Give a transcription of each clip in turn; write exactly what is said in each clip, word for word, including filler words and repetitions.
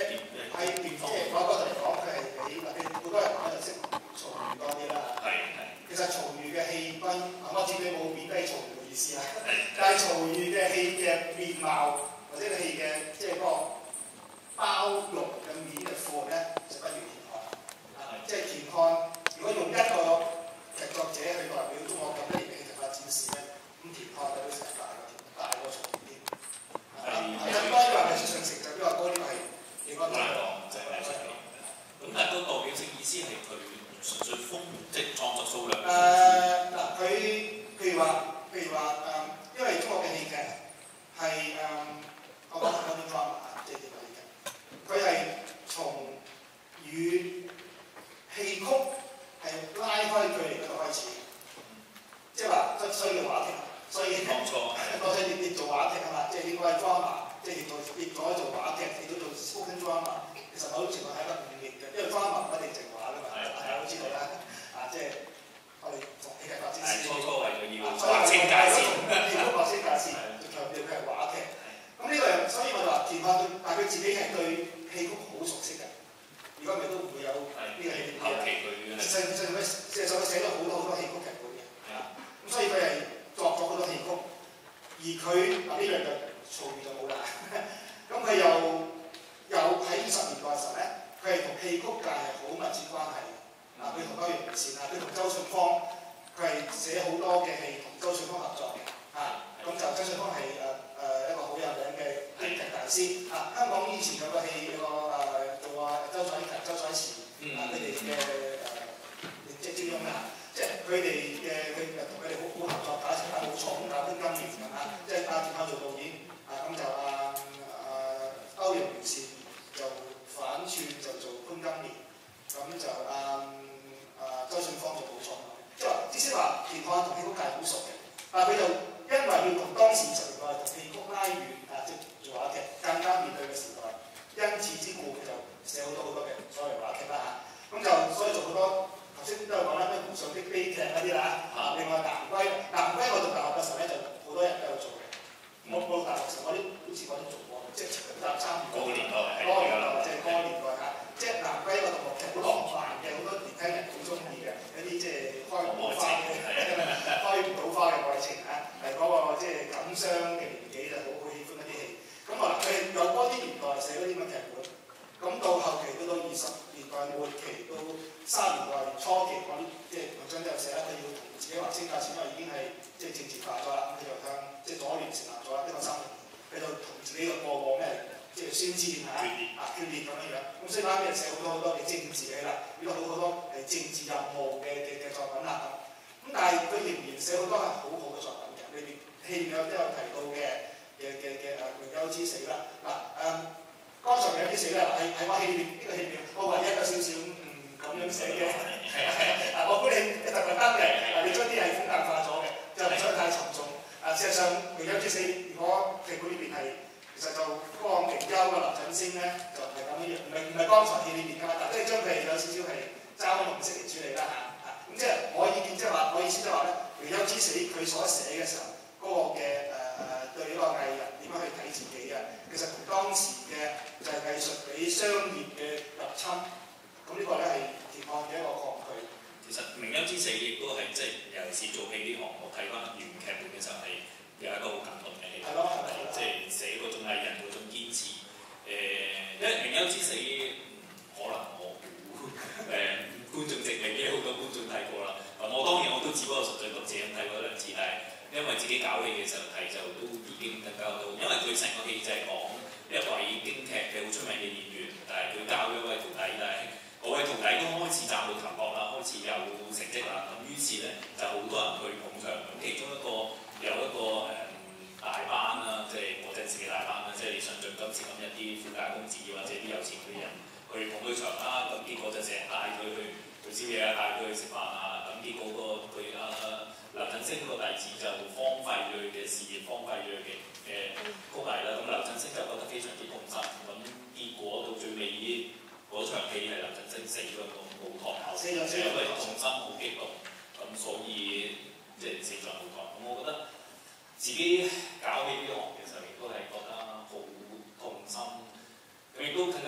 係係即係我嗰度嚟講，佢係比嗱，佢好多人講就識曹禺多啲啦。 係係。 其實曹禺嘅氣氛，我知你冇貶低曹禺嘅意思啊，但係曹禺嘅戲嘅面貌或者個戲嘅即係嗰個包容嘅面嘅闊咧，就不如田漢。啊，即係田漢，如果用一個劇作者去代表中國咁多年嘅劇化展示咧，咁田漢就會成大過大過曹禺添。係係，當然話藝術上成就比較高，呢個係應該難講，就係藝術嘅。咁但係個代表性意思係佢純粹豐即係創作數量。 誒嗱，佢譬如話，譬如話誒，因為中國嘅戲劇係誒，我講緊嗰啲 drama 啊，即係點講戲劇？佢係從與戲曲係拉開距離嗰度開始，即係話都需要話劇，所以冇錯， 我想你你做話劇啊嘛，即係應該 drama，即係做亦改做話劇，亦都做 spoken drama。其實某程度係一個誤譯嘅，因為 drama 唔一定淨話㗎嘛，係我知道啦。啊，即係我哋同戲劇發展師， 初初為咗要劃清界線， 如果劃清界線，就強調佢係話劇。咁呢個人，所以我就話田漢，但係佢自己係對戲曲好熟悉嘅。如果唔係都唔會有呢個戲劇。 後期佢實際上佢事實上佢寫咗好多好多戲曲劇本嘅。係啊，咁所以佢係作咗好多戲曲，而佢嗱呢樣就曹禺就冇啦。咁佢又又喺二十年代嘅時候咧，佢係同戲曲界係好密切關係嘅。嗱，佢同歐陽予倩啊，佢同周信芳，佢係寫好多嘅戲同周信芳合作嘅。啊，咁就周信芳係誒誒一個好有名嘅京劇大師。啊，香港以前有個戲有個誒做啊周采芹、周采慈啊佢哋嘅誒即係招翁啊，即係佢哋嘅佢同佢哋好好合作，打一齊打武松、打潘金蓮係嘛，即係阿田漢做導演。啊，咁就啊啊歐陽予倩就反串就做潘金蓮，咁就啊啊周信芳做武松，即係話即使話田漢同戲曲界好熟嘅，但係佢就因為要同當時二十年代同戲曲拉遠啊，即係做話劇更加面對嘅時代，因此之故佢就寫好多好多嘅所謂話劇啦嚇，咁就所以做好多頭先都有講啦，咩湖上的悲劇嗰啲啦，啊另外南歸南歸我讀大學嘅時候咧就好多人都有做嘅。我報大學時，我啲好似我都做過，即係參參與嗰個年代， 嗰個年代即係嗰個年代嚇，即係南歸一個同學劇好浪漫嘅，好多年輕人好中意嘅，一啲即係開唔到花嘅，開唔到花嘅愛情嚇，係嗰個即係感傷嘅年紀就好好喜歡一啲戲。咁啊，佢有嗰啲年代寫嗰啲咁嘅劇本，咁到後期到到二十年代末期到三十年代初期嗰啲即係文章都有寫啦，佢要同自己劃清界線，因為已經係即係政治化咗啦，咁佢就向即係左聯成立咗啦，一九三零年，佢就同自己嘅過往咩即係宣戰嚇啊決裂咁樣樣，咁所以啱啱寫好多好多嘅政治嘅啦，呢個好好多係政治任務嘅嘅嘅作品啦咁，咁但係佢仍然寫好多係好好嘅作品嘅，裏邊戲入面都有提到嘅嘅嘅嘅誒榮休之死啦嗱誒，剛才榮休之死咧係係我戲裏邊呢個戲裏邊我唯一有少少嗯咁樣寫嘅，啊我估你特特登嘅，你將啲係風格化咗嘅，就唔想太沉重。啊，事實上榮休之死如果劇本裏邊係其實就嗰個榮休嘅林振昇咧就係咁樣，唔係唔係剛才戲裏邊㗎嘛，但即係將佢有少少係嘲弄式嚟處理啦嚇啊，咁即係我意見即係話我意思即係話咧榮休之死佢所寫嘅時候嗰、那個嘅誒誒對呢個藝人點樣去睇自己嘅，其實同當時嘅就係藝術俾商業嘅入侵。咁呢個咧係田漢嘅一個抗拒。 其實榮休之死亦都係即係尤其是做戲呢行，我睇翻原劇本嘅時候係有一個好感動嘅戲。 係咯，係即係寫嗰種藝人嗰種堅持。誒、呃，因為榮休之死，可能我估誒、呃、觀眾席未必好多觀眾睇過啦。我當然我都只不過純粹讀者咁睇過一兩次，但係因為自己搞戲嘅時候睇就都已經更加到，因為佢成個戲就係講一位京劇嘅好出名嘅演員，但係佢教咗一位徒弟，但係嗰位徒弟都開始嶄露頭角啦，開始有成績啦，咁於是咧就好多人去捧場，咁其中一個有一個誒、嗯、大班啦，即係嗰陣時嘅大班啦，即係你想像今時今日啲富家公子或者啲有錢嘅人去捧佢場啦，咁結果就成日帶佢去去宵夜啊，帶佢去食飯啊，咁結果個佢啊劉振昇個弟子就荒廢佢嘅事業，荒廢佢嘅嘅曲藝啦，咁劉振昇就覺得非常之痛心，咁結果到最尾嗰場戲係劉振昇死咗個舞台後，因為痛心好激動，咁所以即係死在舞台。咁我覺得自己搞起呢行嘅時候，亦都係覺得好痛心，咁亦都更加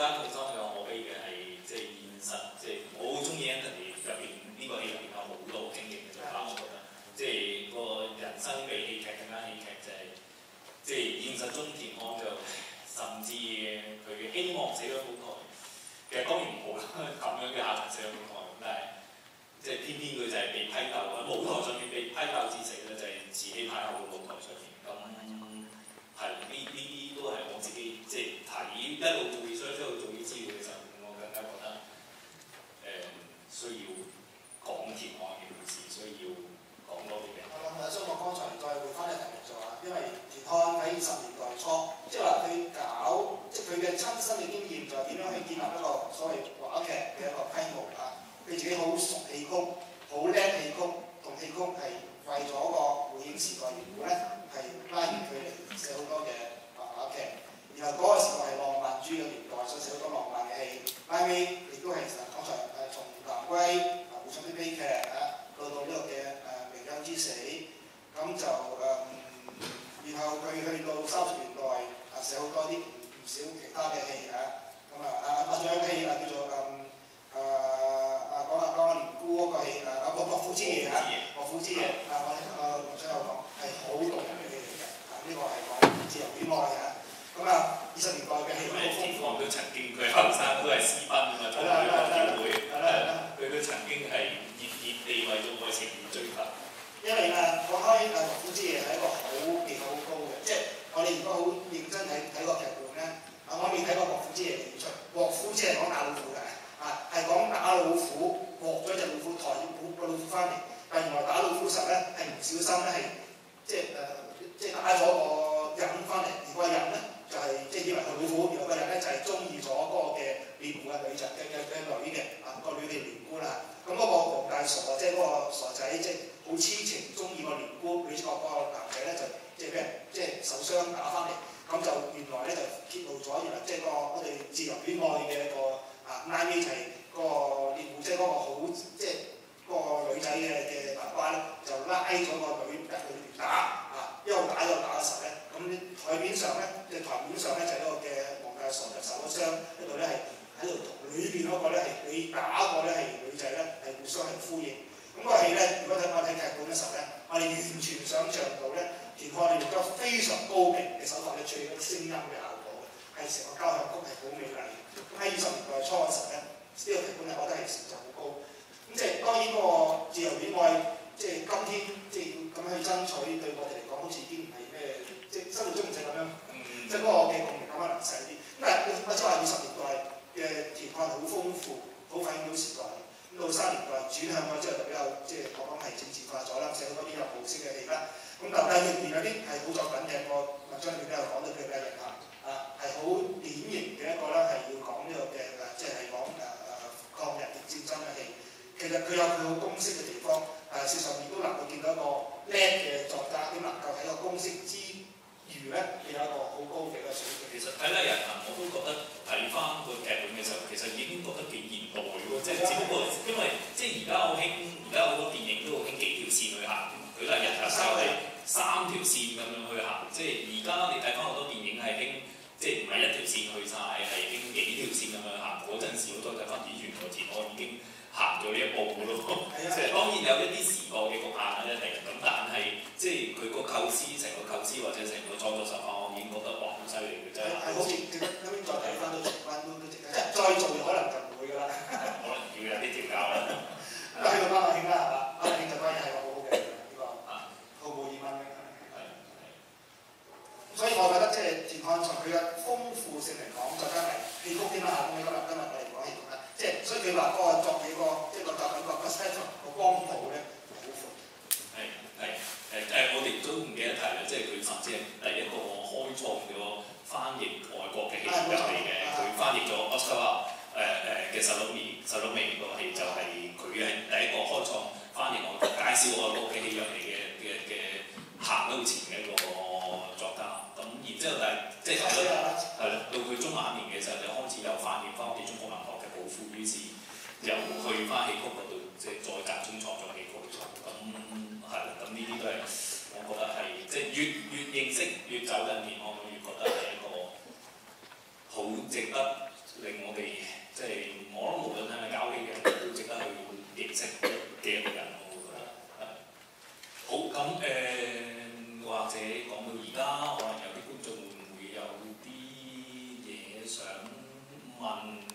加痛心又可悲嘅係即係現實，即係我好中意 Anthony 入邊呢個戲入邊有好多經驗嘅作家，我覺得即係個人生比戲劇更加戲劇就係、是、即係現實中田漢就甚至佢希望寫咗舞台，其實當然唔好啦，咁樣嘅下場寫咗舞台，但係即係偏偏佢就係被批鬥喺舞台上面被批鬥致死咧，就係慈禧太后嘅舞台上面咁。係呢呢啲都係我自己即係睇一路做 research 一路做啲資料嘅時候，我更加覺得誒、呃、需要講田漢嘅故事，需要講多啲嘅。 我諗啊，所以我剛才再回翻嘅題目就話，因為田漢喺二十年代初，即係話佢搞，即係佢嘅親身嘅經驗就係點樣去建立一個所謂話劇嘅一個規模啊。佢自己好熟戲曲，好叻戲曲，同戲曲係為咗個回應時代緣故咧，係拉遠距離。寫好多嘅話劇，然後嗰個時代係浪漫主義嘅年代，所以寫好多浪漫嘅戲。拉尾亦都係講場誒從南歸啊，互相啲悲劇啊，到到呢個嘅誒明幽之死，咁就誒、嗯，然後佢去到三十年代啊，寫好多啲唔少其他嘅戲啊，咁啊啊啊仲有個戲啊叫做誒誒啊講下講下年姑嗰個戲啊，啊國府之夜啊，國府之夜啊，我啊我想有講係好動人嘅戲嚟嘅。呢個係講自由戀愛嘅，咁啊二十年代嘅戲都好豐富。都曾經佢後生都係私奔啊嘛，同佢個姊妹，佢都曾經係熱熱地為咗愛情而追求。因為啊，講開啊《國府之夜》係一個好技巧好高嘅，即係我哋如果好認真睇睇個劇本咧，啊我未睇過《國府之夜》嘅演出，國府只係講打老虎嘅，啊係講打老虎，獲咗隻老虎抬個老虎翻嚟，但原來打老虎時候咧係唔小心咧係即係誒。即係打咗個人翻嚟，而個人咧就係、是、即係以為係老虎，而個人咧就係中意咗嗰個嘅獵戶嘅女仔嘅嘅嘅女嘅，啊個女嘅連姑啦。咁嗰個黃大傻即係嗰個傻仔，即係好痴情中意個連姑，女主角嗰個男仔咧就即係俾人即係受傷打翻嚟，咁就原來咧就揭露咗，原來即係個我哋自由戀愛嘅一個啊拉尾就係嗰個獵戶，即係嗰個好即係嗰個女仔嘅嘅爸爸咧就拉咗個女入去打。一路打一路打嘅時候咧，咁台面上咧，即係台面上咧就係嗰個嘅黃大傻就受咗傷，一度咧係喺度同裏邊嗰個咧係你打個咧係女仔咧係互相係呼應。咁、那個戲咧，如果睇我睇劇本嘅時候咧，我哋完全想像到咧，田漢用咗非常高明嘅手法咧，處理嗰啲聲音嘅效果嘅，係成個交響曲係好美麗嘅。咁喺二十年代初嘅時候咧，呢、這個劇本咧，我覺得係成就好高。咁即係當然嗰個自由戀愛。即係今天，即係咁去爭取，對我哋嚟講，好似已經唔係咩，即係生活中唔使咁樣，即係嗰個嘅共鳴感可能細啲。咁但係我即係話二十年代嘅田漢好豐富，好反映到時代。咁到三年代轉向咗之後，就比較即係我講係政治化咗啦，寫好多啲有模式嘅戲啦。咁但係仍然有啲係好作品嘅個文章裏邊都有講到佢嘅人物啊，係好典型嘅一個咧，係要講呢個嘅誒，即係係講誒誒抗日戰爭嘅戲。其實佢有佢好公式嘅地方。誒，事實上亦都能夠見到一個叻嘅作家，點能夠喺個公式之餘咧，有一個好高嘅一個水平。其實睇嚟人啊，我都覺得睇翻個劇本嘅時候，其實已經覺得幾現代喎。即係只不過因為即係而家好興，而家好多電影都好興幾條線去行，佢都係日日收係三條線咁樣去行。即係而家你睇翻好多電影係興，即係唔係一條線去晒，係興幾條線咁樣行。嗰陣時我都睇翻以前個田漢已經行咗呢一步咯，即係當然有一啲時代嘅局限啦，一定咁，但係即係佢個構思、成個構思或者成個創作手法，我已經覺得哇好犀利嘅真係。係好似咁樣再睇翻都重溫都都值得，即係再做可能就唔會㗎啦。可能要有啲調教啦。咁去到關雅卿啦，係嘛？關雅卿就當然係個好好嘅呢個，毫無疑問嘅。係係。所以我覺得即係田漢從佢嘅豐富性嚟講，再加埋戲曲添啦。咁今日今日我哋講戲曲啦。即係，所以佢話嗰個作嘢個，即係個作品個個 spectrum 個光譜咧好闊。係係誒誒，我哋都唔記得提啦，即係佢甚至係第一個開創咗翻譯外國嘅戲入嚟嘅，佢翻譯咗 Oscar 誒誒嘅《薩魯美》，薩魯美個戲就係佢係第一個開創翻譯外國、介紹外國嘅戲入嚟嘅嘅嘅行得好前嘅一個作家。咁然之後，但係即係係啦，到佢中晚年嘅時候就開始有翻譯翻我哋中國文學。於是又去翻戲曲嗰度，即係再集中創作戲曲。咁係啦，咁呢啲都係我覺得係即係越越認識越走近田漢，我越覺得係一個好值得令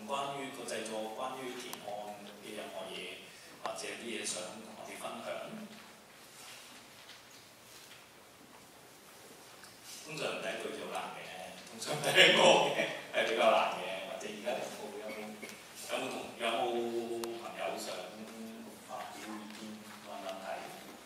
關於個製作，關於田漢嘅任何嘢，或者啲嘢想同我哋分享。通常第一句就好難嘅，通常第一個嘅係比較難嘅，或者而家有冇有冇有冇同有冇朋友想發表意見問問題？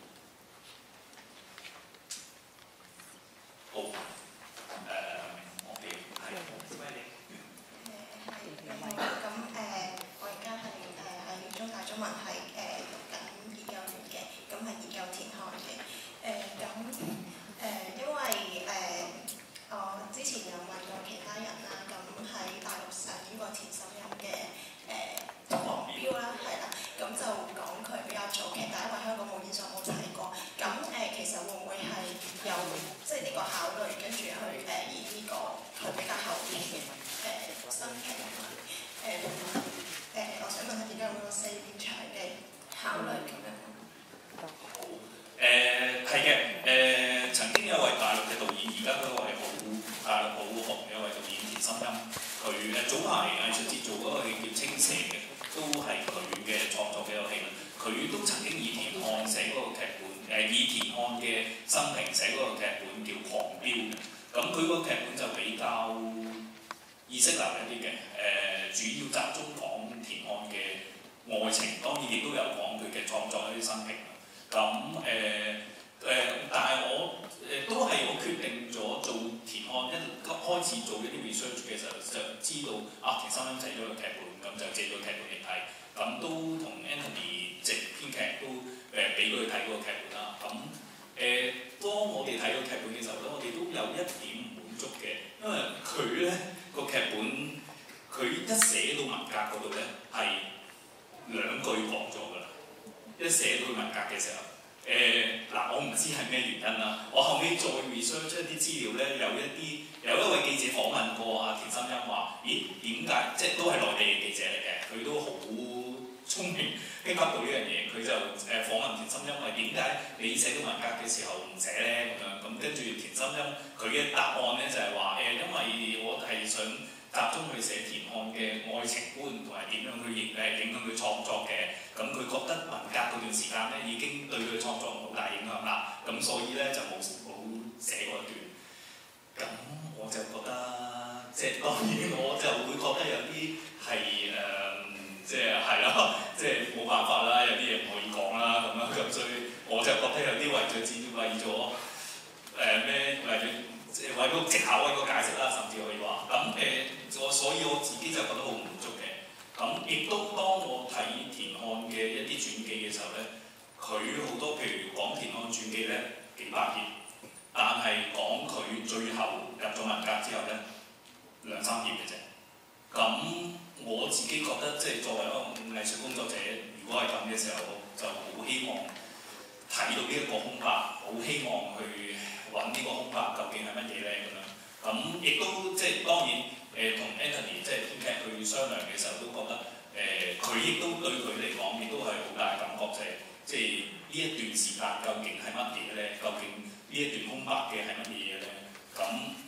好，誒、呃，我哋係咩嚟？ 誒係你好，咁誒我而家係誒喺中大中文係誒讀緊研究員嘅，咁係研究田漢嘅，誒咁誒因為誒、呃、我之前有問過其他人啦，咁喺大陸上呢個田心音嘅誒黃標啦，係啦，咁就講佢比較早期，但因為香港冇演所冇睇過，咁誒、呃、其實會唔會係有即係呢個考慮，跟住去誒、呃、以呢、這個去比較後面嘅誒新劇同埋誒誒，我想問下點解會有四面牆嘅考慮咁樣？ 好，誒係嘅，誒、曾經有位大陸嘅導演，而家嗰位好大陸好紅嘅一位導演田心音，佢誒早排藝術節做嗰個戲叫《青蛇》嘅，都係佢嘅創作嘅一個戲啦。佢都曾經以田漢寫嗰個劇本，誒、以田漢嘅生平寫嗰個劇本叫《狂飆》嘅。咁佢個劇本就比較意識流一啲嘅，誒、主要集中講田漢嘅愛情，當然亦都有講佢嘅創作一啲生平啦。咁誒誒，但係我誒、呃、都係我決定咗做田漢一開始做一啲 research 嘅時候，就知道啊田心音寫咗個劇本，咁就借咗劇本嚟睇，咁都同 Anthony 即編劇都誒俾佢睇嗰個劇本啦。咁誒、呃、當我哋睇個劇本嘅時候咧，我哋都有一點唔滿足嘅，因為佢咧個劇本佢一寫到文革嗰度咧係兩句講咗㗎啦，一寫到文革嘅時候。誒嗱、呃，我唔知係咩原因啦。我後尾再 research 一啲資料咧，有一啲有一位記者訪問過阿田心音話：咦，點解即係都係內地嘅記者嚟嘅？佢都好聰明，聽得到呢樣嘢。佢就誒、呃、訪問田心音話：點解你寫到文革嘅時候唔寫咧？咁樣咁跟住田心音佢嘅答案咧就係話：誒、呃，因為我係想集中去寫田漢嘅愛情觀同埋點樣去影誒影響佢創作嘅。咁佢覺得文革嗰段時間咧已經對佢創作好大影響啦，咁所以咧就冇冇寫嗰段。咁我就覺得，即係當然我就會覺得有啲係誒，即係係咯，即係冇辦法啦，有啲嘢唔可以講啦咁樣，咁所以我就覺得有啲為咗自為咗誒咩，為咗即係為咗藉口一個解釋啦，甚至可以話。咁誒，我、呃、所以我自己就覺得好唔滿足嘅。咁亦都當我睇田漢嘅一啲傳記嘅時候咧，佢好多譬如講田漢傳記咧幾百頁，但係講佢最後入咗文革之後咧兩三頁嘅啫。咁我自己覺得即係作為一個藝術工作者，如果係咁嘅時候，我就好希望睇到呢一個空白，好希望去揾呢個空白究竟係乜嘢咧咁樣。咁亦都即係當然。誒同、呃、Anthony 即係編劇去商量嘅時候，都覺得誒佢亦都對佢嚟講，亦都係好大感覺，就係即係呢一段時間究竟係乜嘢咧？究竟呢一段空白嘅係乜嘢咧？咁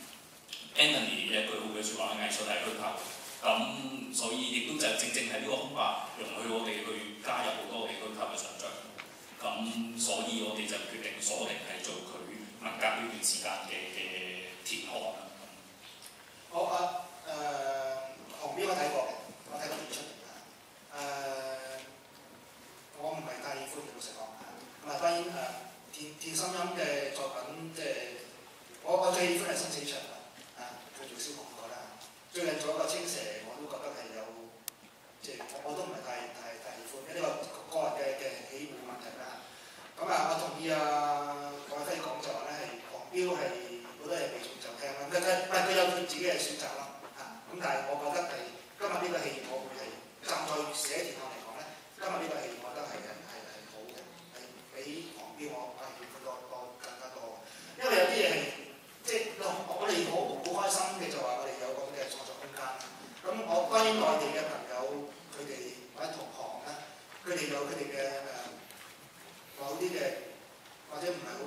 Anthony 一句好嘅説話，藝術係虛構，咁所以亦都就正正係呢個空白，容許我哋去加入好多嘅虛構嘅想像。咁所以我哋就決定鎖定係做佢文革呢段時間嘅嘅田漢啦。 好啊。誒紅標我睇過嘅，我睇過演出嘅。誒、呃、我唔係太喜歡，老實講。咁啊當然誒田田心音嘅作品，即係我我最喜歡係生死場啦。啊，佢做消防嗰啦。最近做一個青蛇，我都覺得係有，即係我我都唔係太太太喜歡，因為呢個個人嘅嘅喜惡問題啦。咁啊，我同意啊郭偉輝講就話咧係黃標係好多嘢避重就輕啦。佢佢唔係佢有佢自己嘅選擇咯。咁但係我覺得係今日呢個戲，我會係站在寫田漢嚟講咧，今日呢個戲我覺得係係係好嘅，係比黃標我係喜歡多多更加多。因為有啲嘢係即係我哋好好開心嘅，就話我哋有咁嘅創作空間。咁我關於內地嘅朋友，佢哋或者同行咧，佢哋有佢哋嘅誒某啲嘅或者唔係好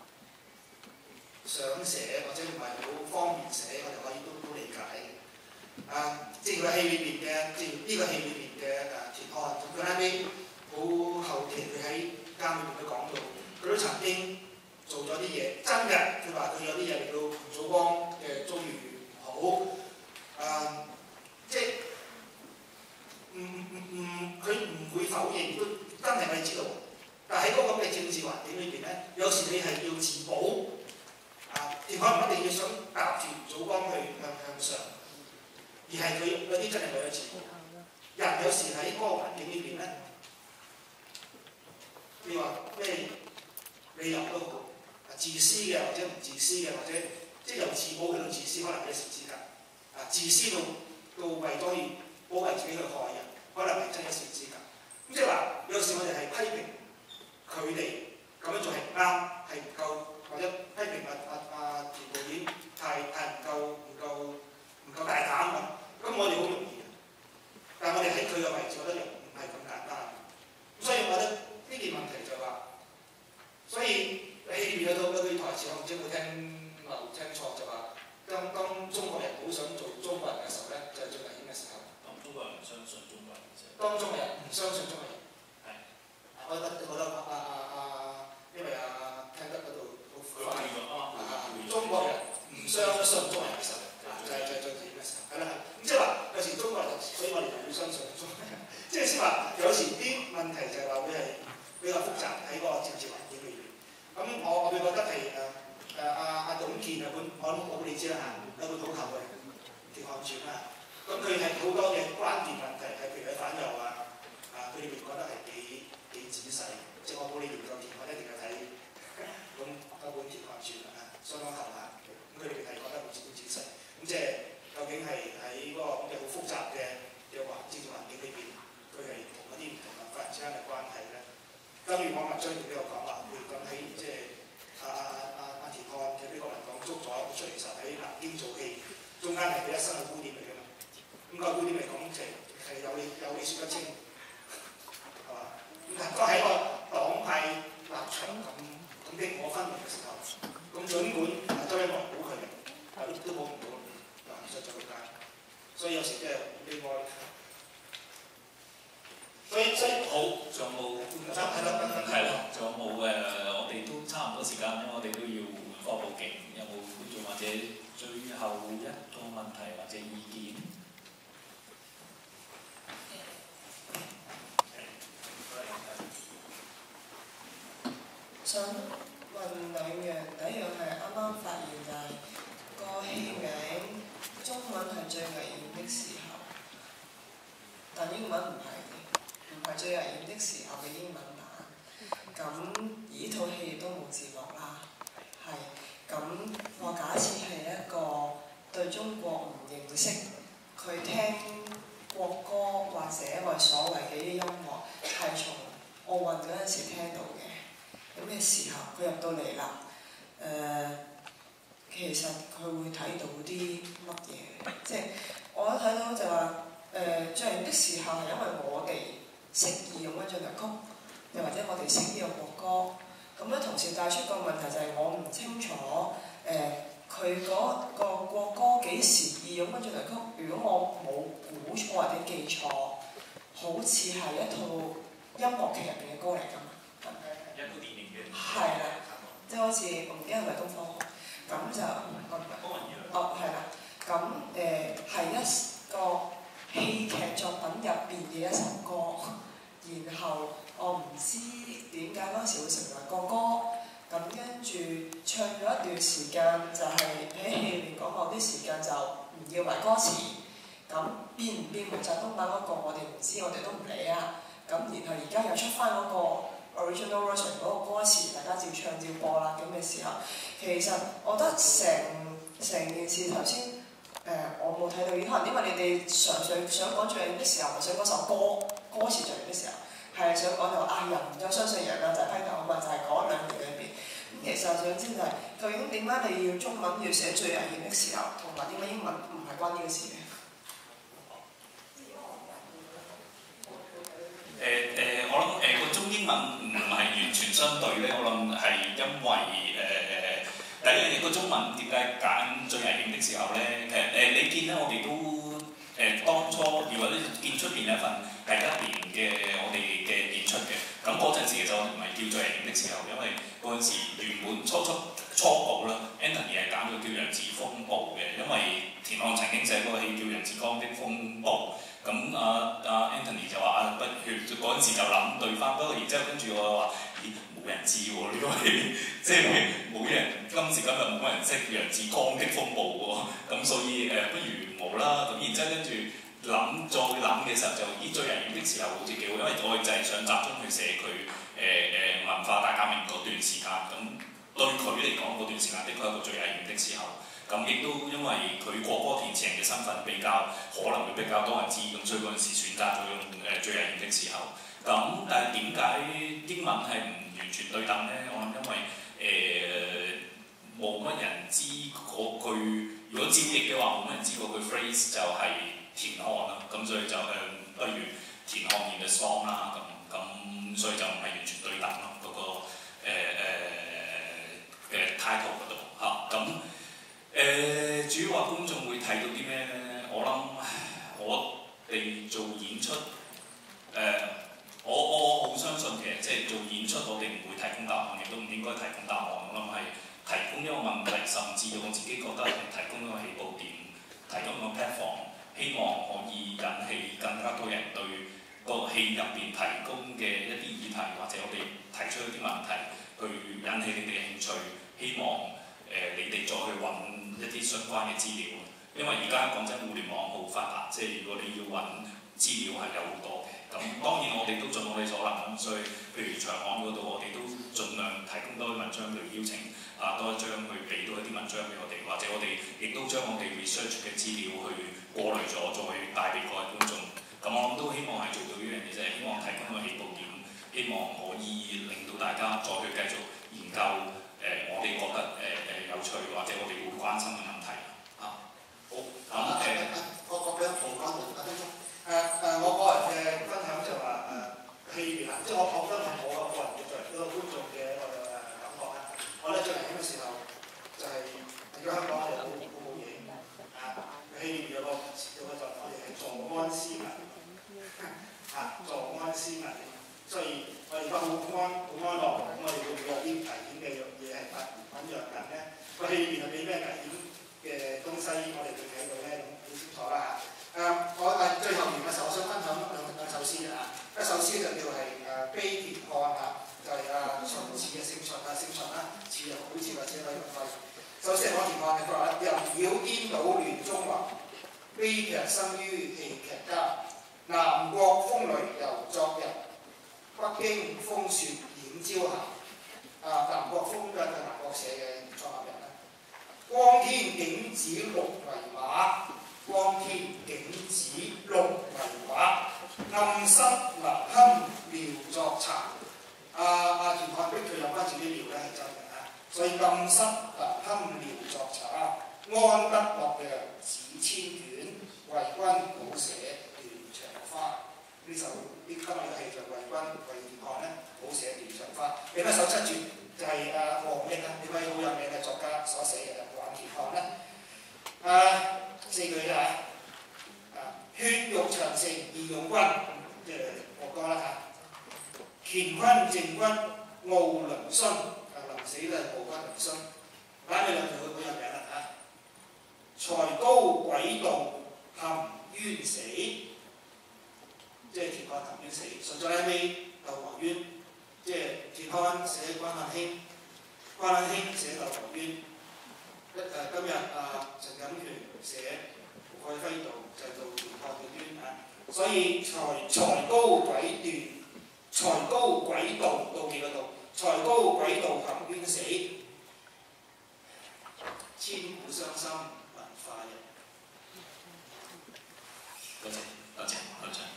想寫，或者唔係好方便寫，我哋可以都都理解嘅。咁啊，即係佢戲裏邊嘅，即係呢個戲裏邊嘅誒田漢，咁佢後尾好後期佢喺監裏邊都講到，佢都曾經做咗啲嘢，真嘅，佢話佢有啲嘢令到吳祖光嘅遭遇唔好，啊，即係唔唔唔，佢唔會否認，都真係我哋知道。但喺嗰個咁嘅政治環境裏邊咧，有時你係要自保，啊，田漢唔一定要想搭住吳祖光去向向上，而係佢有啲真係為咗自保。人有時喺嗰個環境裏邊咧，你話咩理由都好，自私嘅或者唔自私嘅，或者即係由自保去到自私，可能一時之間，啊，自私到到為咗要保衞自己去害人，可能係真一時之間。咁即係話，有時我哋係批評佢哋咁樣做係唔啱，係唔夠，或者批評阿阿阿田導演太太唔夠唔夠唔夠大膽啊！咁我哋好容易嘅，但係我哋喺佢嘅位置，我覺得又唔係咁簡單。咁所以我覺得呢件問題就話，所以戲裏邊有套有句台詞，我唔知有冇聽漏聽錯，就話當當中國人好想做中國人嘅時候咧，就係最危險嘅時候。 當中國人唔相信中國人嘅時候。 當中國人唔相信中國人。 係。 我覺得我覺得阿阿阿，因為阿聽得嗰度好快。中國人唔相信中國人嘅時候，就係就係最危險嘅時候。係啦係。咁即係話有時中國人，所以我哋就要相信中國人。即係先話有時啲問題就係話會係比較複雜喺嗰個政治環境裏邊。咁我我會覺得係誒誒阿阿董健啊本，我諗我你知啦嚇，有本好厚嘅《田漢傳》啦。咁佢係好多嘅關鍵問題係譬如喺反右啊，啊佢哋覺得係幾幾仔細，即係我估你研究田漢一定係睇咁嗰本《田漢傳》啊，相當厚下。咁佢哋係覺得好好仔細。咁即係究竟係喺嗰個咁嘅好複雜嘅嘅環政治環境裏邊，佢係同嗰啲唔同文化人之間嘅關係咧？正如我文章亦都有講話，譬如講喺即係阿阿阿阿田漢嘅呢個文講捉咗出嚟時候喺南京做戲，中間係佢一生嘅污點嚟㗎嘛。咁個污點嚟講，就係有理有理説得清，係嘛？咁但係喺個黨派立場咁咁激我分明嘅時候，咁儘管周恩來保佢嘅，但都保唔到，啊，實在好艱難。所以有時即係另外，所以所以好，仲有冇？ 係咯， 係咯，仲有冇誒？我哋都差唔多時間，因為我哋都要換科報警。有冇觀眾或者最後一個問題或者意見？ 想問兩樣，第一樣係啱啱發現就係、是、個戲名中文係最危險的時候，但英文唔係嘅，唔係最危險的時候嘅英文版。咁而呢套戲亦都冇字幕啦，係咁我假設係一個對中國唔認識，佢聽國歌或者我所謂嘅啲音樂係從奧運嗰陣時聽到嘅。咁嘅時候，佢入到嚟啦，誒、呃，其實佢會睇到啲乜嘢？即係我一睇到就話，誒、呃，最危險的時候係因為我哋識義勇軍進行曲，又或者我哋識呢個國歌。咁咧同時帶出個問題就係我唔清楚，誒、呃，佢嗰個國歌幾時義勇軍進行曲？如果我冇估錯或者記錯，好似係一套音樂劇入邊嘅歌嚟㗎嘛。 一部電影嘅。 係啦，即係好似我唔記得係咪東方紅，咁就哦係啦，咁誒係一個戲劇作品入邊嘅一首歌，然後我唔知點解嗰時會成為個歌，咁跟住唱咗一段時間，就係喺戲裏面講某啲時間就唔要埋歌詞，咁變唔變毛澤東版嗰個我哋唔知，我哋都唔理啊，咁然後而家又出翻嗰個。original version 嗰個歌詞，大家照唱照播啦咁嘅時候，其實我覺得成成件事頭先誒我冇睇到，可能因為你哋常常想講最危險嘅時候，想嗰首歌歌詞最危險嘅時候，係想講就話啊人唔再相信人啦，就係、是、批鬥啊嘛，就係、是、嗰兩條裏邊。咁其實想知就係、是、究竟點解你要中文要寫最危險的時候，同埋點解英文唔係關呢個事嘅？ 誒誒、呃呃，我諗誒個中英文唔係完全相對咧，我諗係因為誒、呃、第一樣嘢個中文點解揀最危險的時候咧？其實誒、呃、你見咧，我哋都見一份第一年嘅我哋嘅演出嘅。咁嗰陣時其實我哋唔係叫做人形的時候，因為嗰陣時原本初初初步啦 ，Anthony 係揀咗叫楊子風暴嘅，因為田漢曾經寫過戲叫楊子江的風暴。咁啊啊 Anthony 就話啊，不如嗰陣時就諗對翻，不過然之後跟住我話，咦冇人知喎呢個戲，即係冇人今時今日冇人識楊子江的風暴喎，咁所以誒、呃、不如冇啦。咁然之後跟住諗再諗嘅時候就咦最人形的時候好似幾好，因為我哋就係想集中去寫佢誒誒文化大革命嗰段時間，咁對佢嚟講嗰段時間的確係一個最人形的時候。咁亦都因為佢國歌填詞人嘅身份比較可能會比較多人知，咁所以嗰陣時選擇咗用誒最人形的時候。咁但係點解英文係唔完全對等呢？我諗因為誒冇乜人知嗰句，如果照譯嘅話冇乜人知嗰句 phrase 就係田漢啦，咁所以就誒、呃、不如田漢演嘅 song 啦，咁咁所以就唔係完全對等咯，嗰、那個誒誒嘅 title 嗰度嚇咁。誒、呃、主要話觀眾會睇到啲咩咧？我諗我哋做演出，誒、呃、我我好相信嘅，即係做演出我哋唔會提供答案，亦都唔應該提供答案。我諗係提供一個問題，甚至我自己覺得係提供一個起步點，提供一個 platform， 希望可以引起更加多人對個戲入邊提供嘅一啲議題，或者我哋提出一啲問題，去引起你哋嘅興趣，希望誒、呃、你哋再去揾一啲相關嘅資料，因為而家講真，互聯網好發達，即係如果你要揾資料係有好多嘅。咁當然我哋都盡我哋所能，所以譬如長岸嗰度，我哋都盡量提供多啲文章，譬如邀請啊多一張去俾到一啲文章俾我哋，或者我哋亦都將我哋 research 嘅資料去過濾咗，再帶俾各位觀眾。咁我諗都希望係做到呢樣嘢，就係希望提供個起步點，希望可以令到大家再去繼續研究誒、呃、我哋覺得誒誒、呃、有趣或者我哋會關心嘅問題啊。好，咁誒， 我我俾一步講到阿丁生。誒誒，我個人嘅分享就話誒戲啊，即係我我分享我個個人嘅作為一個觀眾嘅一個誒感覺啦。我咧最近嘅時候就係而家香港有好好好嘢啊！戲有個有個就我哋係坐安思危啊，坐安思危，所以我而家好安好安樂，咁我哋會唔會有啲危險嘅嘢係品品揚緊咧？個戲裏邊係俾咩危險嘅東西我哋會睇到咧？咁好清楚啦嚇。誒、呃，我誒最後完嘅時候，我想分享兩兩首詩啊。一首詩就叫係誒《悲田漢》啊，就係啊秦詞嘅姓秦啊，姓秦啦，詞又好似或者禮咁廢。首詩係講田漢嘅，佢話人妖顛倒亂中華，悲劇生於戲劇家。南國風雷猶作人，北京風雪掩朝霞。啊，南國風嘅係南國社嘅創立人啦。光天景子龍為馬。光天景子龍為畫，暗室難堪廖作茶。阿阿田漢逼佢有翻自己廖咧係真嘅嚇，所以暗室難堪廖作茶，安得洛陽紙千卷，為君譜寫斷腸花。呢首呢今日嘅戲就為君為田漢咧譜寫斷腸花。另一首七絕就係阿黃應啊，呢位好有名嘅作家所寫嘅《還田漢》咧。啊四句啫嚇，血肉長城義勇軍，即係國歌啦嚇。乾坤正軍傲侖勳，啊臨死都係傲骨侖勳。擺你兩條佢好有名啦嚇。才高軌道含冤死，即係田漢含冤死。順咗喺尾竇娥冤，即係田漢寫關漢卿，關漢卿寫竇娥冤。一誒今日啊陳錦權寫胡海輝道就係做田漢嘅冤啊，所以才才高軌斷，才高軌道妒忌嗰度，才高軌道含冤死，千古傷心文化人。 多謝多謝多謝。